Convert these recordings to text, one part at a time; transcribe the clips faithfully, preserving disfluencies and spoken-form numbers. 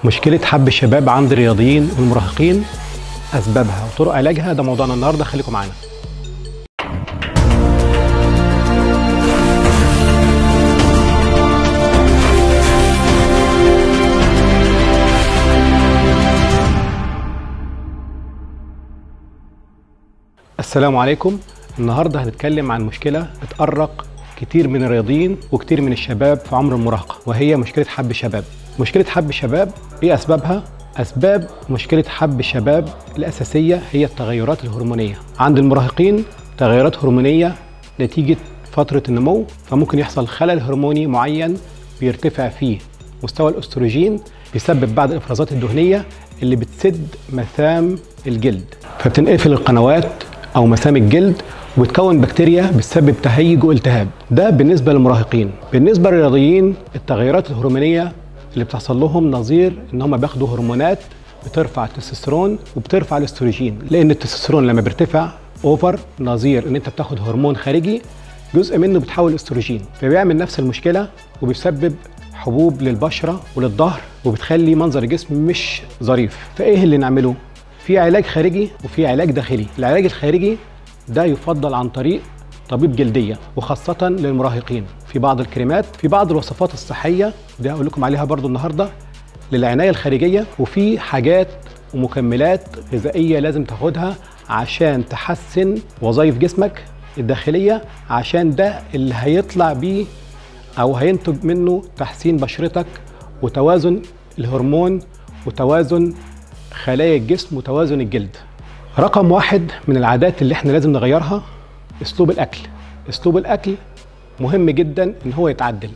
مشكلة حب الشباب عند الرياضيين والمراهقين، أسبابها وطرق علاجها، ده موضوعنا النهاردة، خليكم معانا. السلام عليكم. النهاردة هنتكلم عن مشكلة بتأرق كتير من الرياضيين وكتير من الشباب في عمر المراهقة، وهي مشكلة حب الشباب. مشكلة حب الشباب ايه أسبابها؟ أسباب مشكلة حب الشباب الأساسية هي التغيرات الهرمونية عند المراهقين. تغيرات هرمونية نتيجة فترة النمو، فممكن يحصل خلل هرموني معين بيرتفع فيه مستوى الأستروجين، بيسبب بعض الإفرازات الدهنية اللي بتسد مسام الجلد، فبتنقفل القنوات أو مسام الجلد وبتكون بكتيريا بتسبب تهيج والتهاب. ده بالنسبة للمراهقين. بالنسبة للرياضيين، التغيرات الهرمونية اللي بتحصل لهم نظير ان هم بياخدوا هرمونات بترفع التستوستيرون وبترفع الاستروجين، لان التستوستيرون لما بيرتفع اوفر نظير ان انت بتاخد هرمون خارجي، جزء منه بتحول استروجين، فبيعمل نفس المشكله وبيسبب حبوب للبشره وللظهر وبتخلي منظر الجسم مش ظريف. فايه اللي نعمله؟ في علاج خارجي وفي علاج داخلي. العلاج الخارجي ده يفضل عن طريق طبيب جلديه، وخاصه للمراهقين، في بعض الكريمات، في بعض الوصفات الصحيه، دي هقول لكم عليها برضو النهارده للعنايه الخارجيه، وفي حاجات ومكملات غذائيه لازم تاخدها عشان تحسن وظائف جسمك الداخليه، عشان ده اللي هيطلع بيه او هينتج منه تحسين بشرتك وتوازن الهرمون وتوازن خلايا الجسم وتوازن الجلد. رقم واحد من العادات اللي احنا لازم نغيرها اسلوب الاكل. اسلوب الاكل مهم جدا ان هو يتعدل،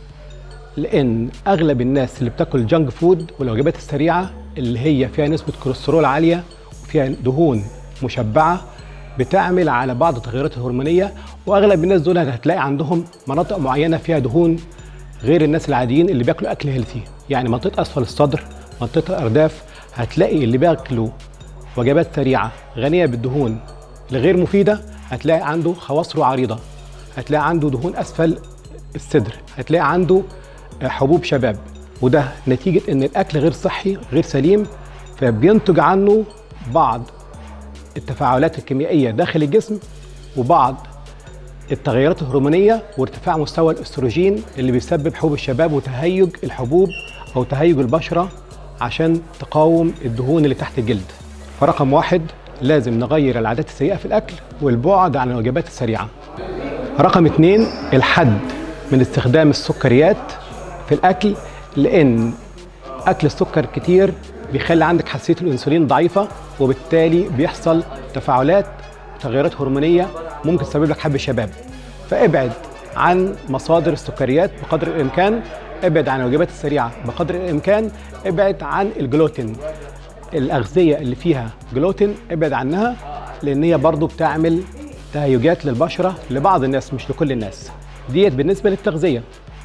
لان اغلب الناس اللي بتاكل جانك فود والوجبات السريعه اللي هي فيها نسبه كوليسترول عاليه وفيها دهون مشبعه بتعمل على بعض التغيرات الهرمونيه، واغلب الناس دول هتلاقي عندهم مناطق معينه فيها دهون غير الناس العاديين اللي بياكلوا اكل هيلثي. يعني منطقه اسفل الصدر، منطقه الارداف، هتلاقي اللي بياكلوا وجبات سريعه غنيه بالدهون الغير مفيده هتلاقي عنده خواصره عريضه، هتلاقي عنده دهون اسفل الصدر، هتلاقي عنده حبوب شباب، وده نتيجه ان الاكل غير صحي غير سليم، فبينتج عنه بعض التفاعلات الكيميائيه داخل الجسم وبعض التغيرات الهرمونيه وارتفاع مستوى الاستروجين اللي بيسبب حبوب الشباب وتهيج الحبوب او تهيج البشره عشان تقاوم الدهون اللي تحت الجلد. فرقم واحد لازم نغير العادات السيئه في الاكل والبعد عن الوجبات السريعه. رقم اتنين الحد من استخدام السكريات في الاكل، لان اكل السكر كتير بيخلي عندك حساسيه الانسولين ضعيفه، وبالتالي بيحصل تفاعلات وتغيرات هرمونيه ممكن تسبب لك حب الشباب. فابعد عن مصادر السكريات بقدر الامكان، ابعد عن الوجبات السريعه بقدر الامكان، ابعد عن الجلوتين، الاغذيه اللي فيها جلوتين ابعد عنها، لان هي برضو بتعمل تهيجات للبشره لبعض الناس مش لكل الناس. ديت بالنسبه للتغذيه.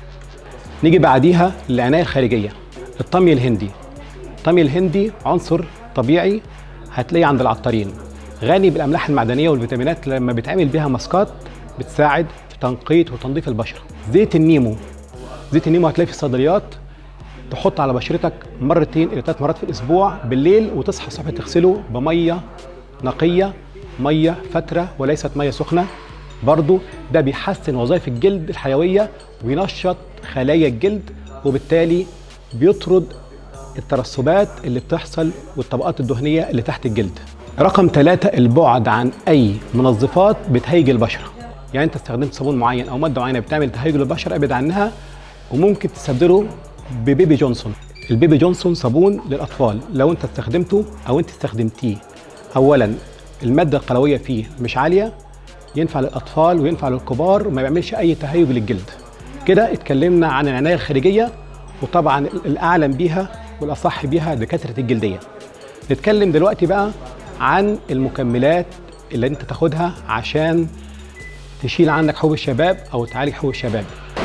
نيجي بعديها للعنايه الخارجيه. الطمي الهندي. الطمي الهندي عنصر طبيعي هتلاقيه عند العطارين، غني بالاملاح المعدنيه والفيتامينات، لما بيتعمل بيها ماسكات بتساعد في تنقيه وتنظيف البشره. زيت النيمو. زيت النيمو هتلاقيه في الصيدليات، تحط على بشرتك مرتين الى ثلاث مرات في الاسبوع بالليل، وتصحى الصبح تغسله بميه نقيه، ميه فتره وليست ميه سخنه. برضو ده بيحسن وظائف الجلد الحيويه وينشط خلايا الجلد، وبالتالي بيطرد الترسبات اللي بتحصل والطبقات الدهنيه اللي تحت الجلد. رقم ثلاثة البعد عن اي منظفات بتهيج البشره. يعني انت استخدمت صابون معين او ماده معينه بتعمل تهيج للبشره، ابعد عنها، وممكن تستبدله ببيبي جونسون. البيبي جونسون صابون للاطفال، لو انت استخدمته او انت استخدمتيه، اولا الماده القلويه فيه مش عاليه، ينفع للاطفال وينفع للكبار وما بيعملش اي تهيج للجلد. كده اتكلمنا عن العنايه الخارجيه، وطبعا الاعلم بيها والاصح بيها دكاتره الجلديه. نتكلم دلوقتي بقى عن المكملات اللي انت تاخدها عشان تشيل عنك حبوب الشباب او تعالج حبوب الشباب.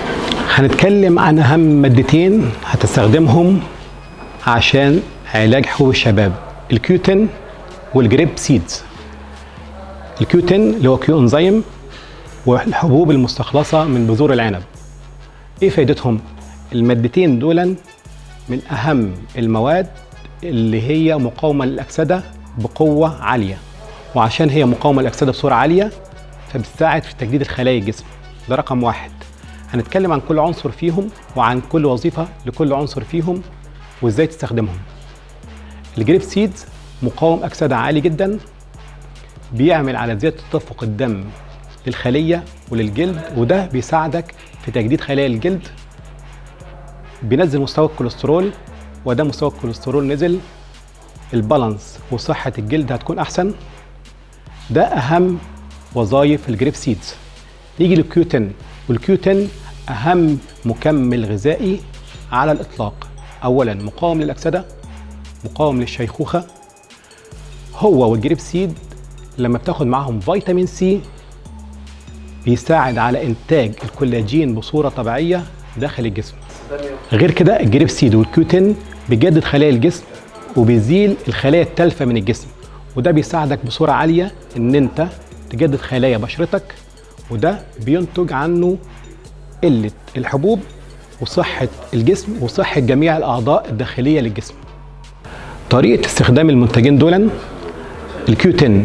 هنتكلم عن اهم مادتين هتستخدمهم عشان علاج حبوب الشباب، الكيوتين والجريب سيدز. الكيوتين اللي هو كيو انزيم، والحبوب المستخلصه من بذور العنب. ايه فايدتهم؟ المادتين دول من اهم المواد اللي هي مقاومة للأكسدة بقوة عالية، وعشان هي مقاومة للأكسدة بصورة عالية فبتساعد في تجديد الخلايا الجسم. ده رقم واحد. هنتكلم عن كل عنصر فيهم وعن كل وظيفة لكل عنصر فيهم وازاي تستخدمهم. الجريب سيدز مقاوم أكسدة عالي جدا، بيعمل على زيادة تدفق الدم للخلية وللجلد، وده بيساعدك في تجديد خلايا الجلد. بينزل مستوى الكوليسترول، وده مستوى الكوليسترول نزل البالانس وصحة الجلد هتكون أحسن. ده أهم وظائف الجريب سيدز. نيجي للكيو عشرة، والكيو عشرة أهم مكمل غذائي على الإطلاق. أولا مقاوم للأكسدة، مقاوم للشيخوخة. هو والجريب سيد لما بتاخد معاهم فيتامين سي بيساعد على إنتاج الكولاجين بصورة طبيعية داخل الجسم. غير كده الجريب سيد والكيو عشرة بيجدد خلايا الجسم وبيزيل الخلايا التالفة من الجسم، وده بيساعدك بصورة عالية إن أنت تجدد خلايا بشرتك، وده بينتج عنه قلة الحبوب وصحة الجسم وصحة جميع الأعضاء الداخلية للجسم. طريقة استخدام المنتجين دول: الكيو عشرة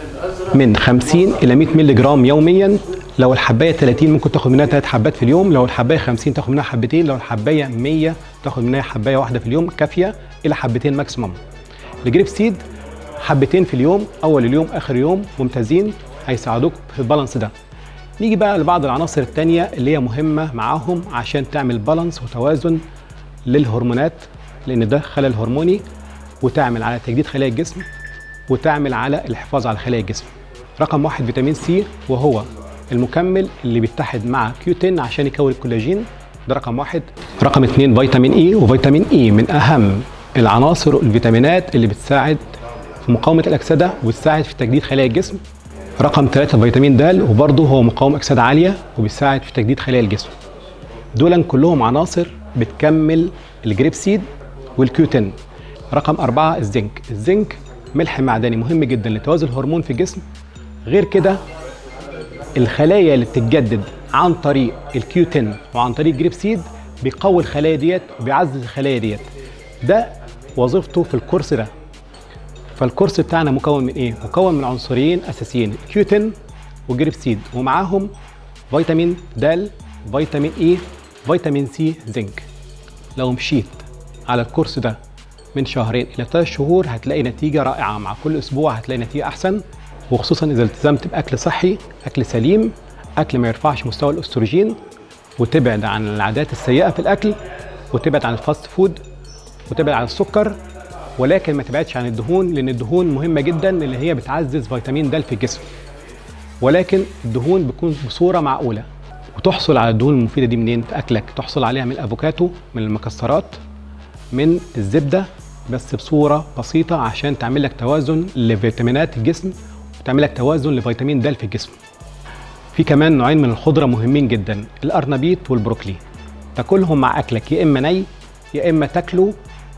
من خمسين إلى مئة مللي جرام يوميا. لو الحباية ثلاثين ممكن تاخد منها ثلاث حبات في اليوم، لو الحباية خمسين تاخد منها حبتين، لو الحباية مية تاخد منها حباية واحدة في اليوم كافية إلى حبتين ماكسيموم. الجريب سيد حبتين في اليوم، أول اليوم آخر اليوم، ممتازين هيساعدوك في البالانس ده. نيجي بقى لبعض العناصر التانية اللي هي مهمة معاهم عشان تعمل بالانس وتوازن للهرمونات، لأن ده خلل هرموني، وتعمل على تجديد خلايا الجسم وتعمل على الحفاظ على خلايا الجسم. رقم واحد فيتامين سي، وهو المكمل اللي بيتحد مع كيو عشرة عشان يكون الكولاجين. ده رقم واحد. رقم اتنين فيتامين اي، وفيتامين اي من أهم العناصر الفيتامينات اللي بتساعد في مقاومة الأكسدة وتساعد في تجديد خلايا الجسم. رقم ثلاثة فيتامين د، وبرضه هو مقاوم أكسدة عالية وبيساعد في تجديد خلايا الجسم. دول كلهم عناصر بتكمل الجريب سيد والكيو عشرة. رقم أربعة الزنك. الزنك ملح معدني مهم جدا لتوازن الهرمون في الجسم. غير كده الخلايا اللي بتتجدد عن طريق الكيو عشرة وعن طريق جريب سيد بيقوي الخلايا ديت وبيعزز الخلايا ديت. ده وظيفته في الكورس ده. فالكورس بتاعنا مكون من ايه؟ مكون من عنصرين اساسيين: كيو عشرة وجريب سيد، ومعاهم فيتامين د، فيتامين اي، فيتامين سي، زنك. لو مشيت على الكورس ده من شهرين الى ثلاث شهور هتلاقي نتيجه رائعه. مع كل اسبوع هتلاقي نتيجه احسن، وخصوصا اذا التزمت باكل صحي، اكل سليم، اكل ما يرفعش مستوى الاستروجين، وتبعد عن العادات السيئه في الاكل، وتبعد عن الفاست فود، وتبعد عن السكر، ولكن ما تبعدش عن الدهون، لان الدهون مهمه جدا اللي هي بتعزز فيتامين د في الجسم. ولكن الدهون بتكون بصوره معقوله. وتحصل على الدهون المفيده دي منين؟ في اكلك. تحصل عليها من الافوكاتو، من المكسرات، من الزبده، بس بصوره بسيطه عشان تعمل لك توازن لفيتامينات الجسم وتعمل لك توازن لفيتامين د في الجسم. في كمان نوعين من الخضره مهمين جدا: القرنبيط والبروكلي. تاكلهم مع اكلك، يا اما ني يا اما تاكله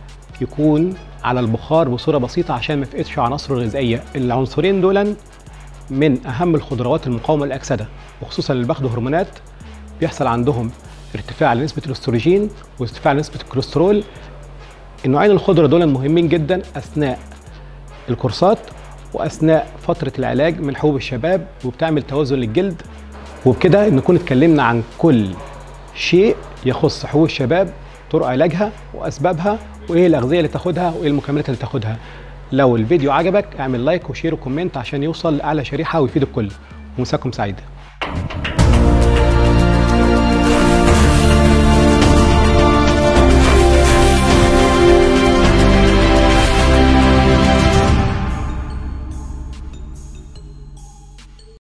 يكون على البخار بصوره بسيطه عشان ما يفقدش عناصره الغذائيه. العنصرين دول من اهم الخضروات المقاومه للاكسده، وخصوصا اللي بياخدوا هرمونات بيحصل عندهم ارتفاع لنسبه الاستروجين وارتفاع لنسبه الكوليسترول. النوعين الخضره دول مهمين جدا اثناء الكورسات واثناء فتره العلاج من حبوب الشباب، وبتعمل توازن للجلد. وبكده نكون اتكلمنا عن كل شيء يخص حبوب الشباب، طرق علاجها واسبابها، وايه الاغذيه اللي تاخدها وايه المكملات اللي تاخدها. لو الفيديو عجبك اعمل لايك وشير وكومنت عشان يوصل لاعلى شريحه ويفيد الكل. ومساكم سعيده.